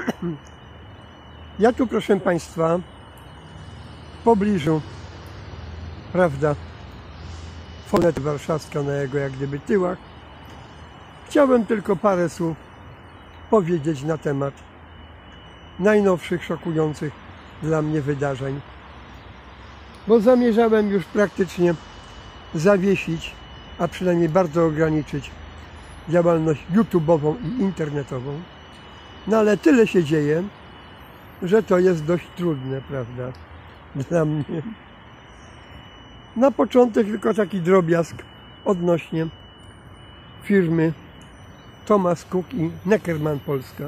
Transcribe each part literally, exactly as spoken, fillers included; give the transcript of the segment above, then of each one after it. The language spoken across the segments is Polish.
Ja tu, proszę Państwa, w pobliżu, prawda, Fonety Warszawska na jego jak gdyby tyłach, chciałem tylko parę słów powiedzieć na temat najnowszych, szokujących dla mnie wydarzeń. Bo zamierzałem już praktycznie zawiesić, a przynajmniej bardzo ograniczyć działalność YouTube'ową i internetową. No ale tyle się dzieje, że to jest dość trudne, prawda, dla mnie. Na początek tylko taki drobiazg odnośnie firmy Thomas Cook i Neckermann Polska.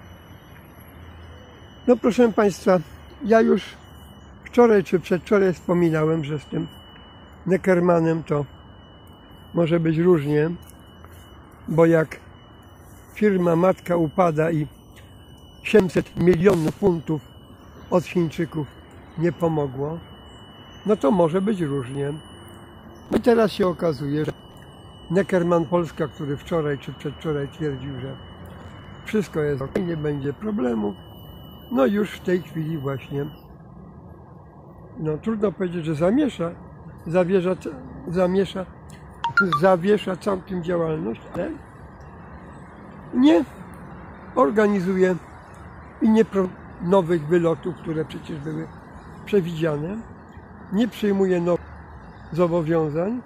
No proszę Państwa, ja już wczoraj czy przedwczoraj wspominałem, że z tym Neckermannem to może być różnie, bo jak firma matka upada i siedemset milionów funtów od Chińczyków nie pomogło, no to może być różnie. No i teraz się okazuje, że Neckermann Polska, który wczoraj czy przedwczoraj twierdził, że wszystko jest ok, nie będzie problemu, no już w tej chwili właśnie, no trudno powiedzieć, że zamiesza, zawiesza, zamiesza, zawiesza całkiem działalność, ale nie organizuje i nie pro nowych wylotów, które przecież były przewidziane, nie przyjmuje nowych zobowiązań,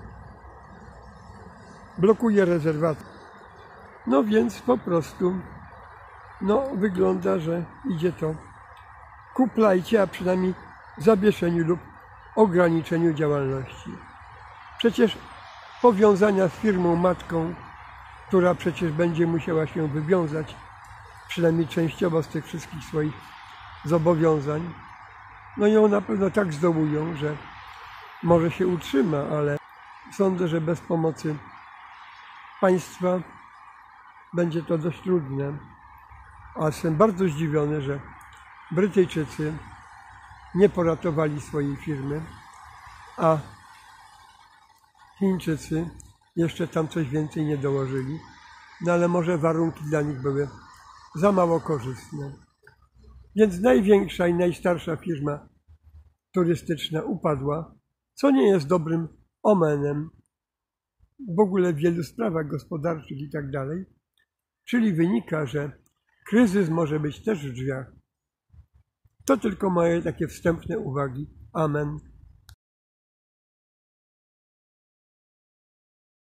blokuje rezerwaty. No więc po prostu no, wygląda, że idzie to ku plajcie, a przynajmniej zawieszeniu lub ograniczeniu działalności. Przecież powiązania z firmą matką, która przecież będzie musiała się wywiązać, przynajmniej częściowo z tych wszystkich swoich zobowiązań, no ją na pewno tak zdołują, że może się utrzyma, ale sądzę, że bez pomocy państwa będzie to dość trudne. A jestem bardzo zdziwiony, że Brytyjczycy nie poratowali swojej firmy, a Chińczycy jeszcze tam coś więcej nie dołożyli. No ale może warunki dla nich były za mało korzystne. Więc największa i najstarsza firma turystyczna upadła, co nie jest dobrym omenem w ogóle w wielu sprawach gospodarczych i tak dalej. Czyli wynika, że kryzys może być też w drzwiach. To tylko moje takie wstępne uwagi. Amen.